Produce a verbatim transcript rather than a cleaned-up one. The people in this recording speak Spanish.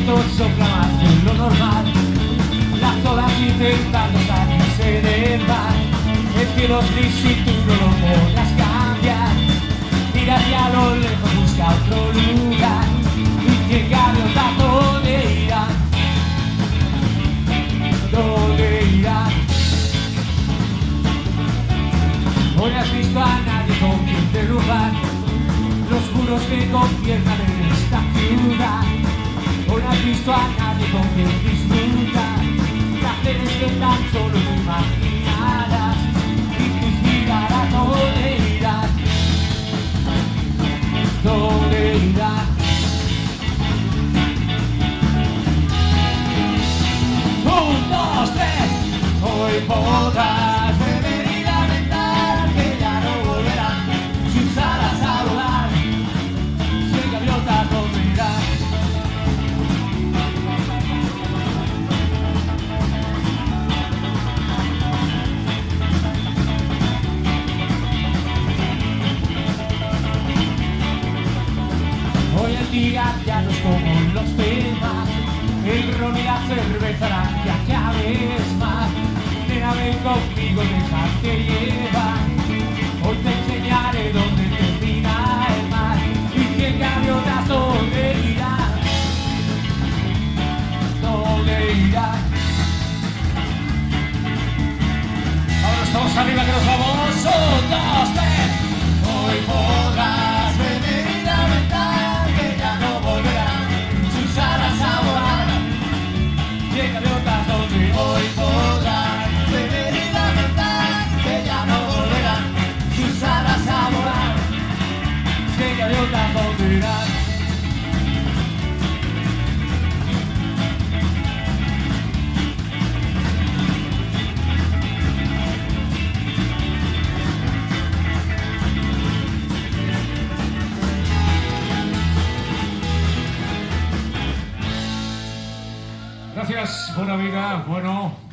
viento sopla más de lo normal, las olas intentando salirse del mar. El cielo es gris y tú no lo podrás cambiar. Mira hacia lo lejos, busca otro lugar y que gaviotas dónde irán, dónde irán. Hoy no has visto a nadie con quien derrubar los muros que gobiernan en esta ciudad. Hoy no has visto a nadie con quien disfrutar placeres que tan solo te imaginarás, y tus miradas dónde irán, dónde irán. Un, dos, tres. Hoy podrás beber y lamentar que ya no volverán sus alas a volar, si gaviotas dónde irán. Hoy el día ya no es como los demás, el ron y la cerveza harán que acabes más. Nena, ven conmigo, déjate llevar. Hoy te enseñaré dónde termina el mar y que gaviotas dónde irán, dónde irán. Ahora estamos arriba que nos vamos. Un, dos, tres. Hoy podrás beber y lamentar que ya no volverán sus alas a volar, y gaviotas donde hoy podrán beber y lamentar que ya no volverán sus alas a volar, y gaviotas donde irán. Gracias, buena vida, bueno.